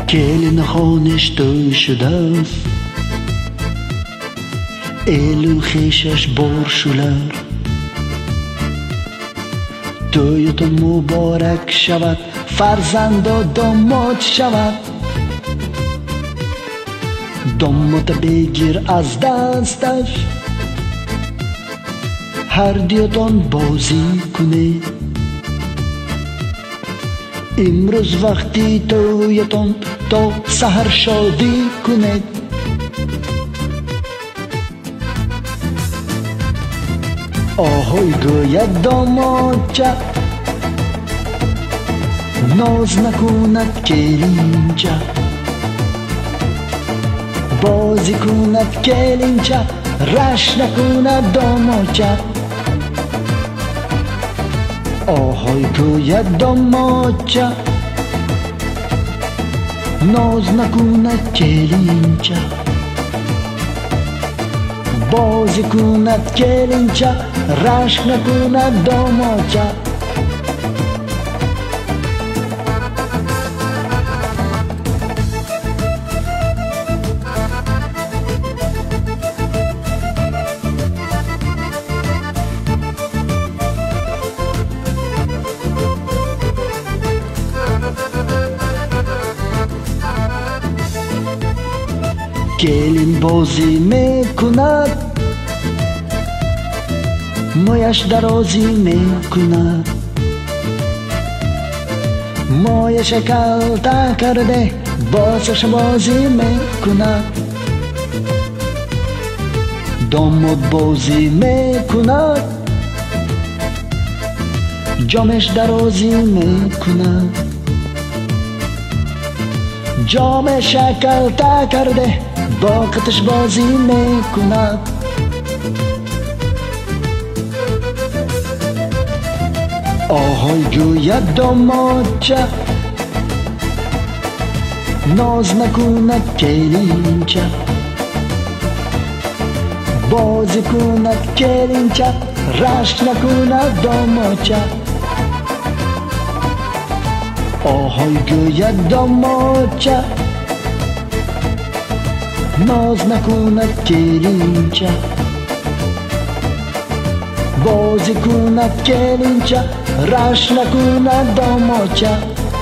Kelin خانش توی شده است، ایلو خیشش بار شولر. تویتون مبارک شود، فرزند و داماد شود. داماد بگیر از دستش، هر دیتون بازی کنه. امروز وقتی تویتون تا سحر شادی کنه. آهای گوید دامادچه، ناز نکند کلینچه. بازی کند کلینچه، رش نکند دامادچه. آهای گوید دامادچه، ناز نکند کلینچه. بازی کند کلینچه، رشک نکند دامادچه. کلین بازی میکند، مویش درازی میکند. موی شکل تا کرده، بازش بازی میکند. داماد بازی میکند، جامش درازی میکند. جام شکل تا کرده، باقتش بازی میکند. آهای گوید دامادچه، ناز نکند کلینچه. بازی کند کلینچه، رشک نکند دامادچه. آهای گوید دامادچه، ناز نکند کلینچه. بازی کند کلینچه، رش نکند دامادچه.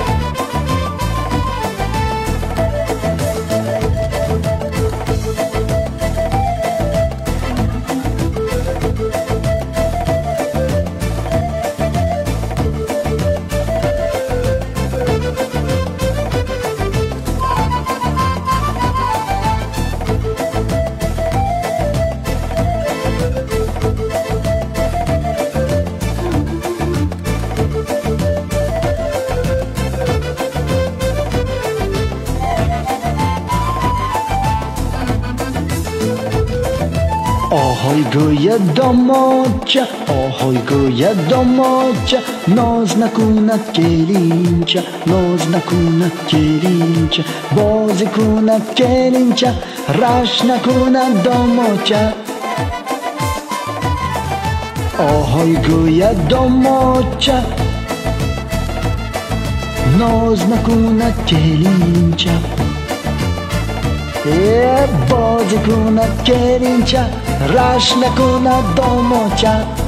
آهای گوید دامادچه، آهای گوید دامادچه. ناز نکند کلینچه، ناز نکند کلینچه. بازی کند کلینچه، رش نکند دامادچه. آهای گوید دامادچه، ناز نکند کلینچه. بازی کند کلینچه، رش نکند دامادچه.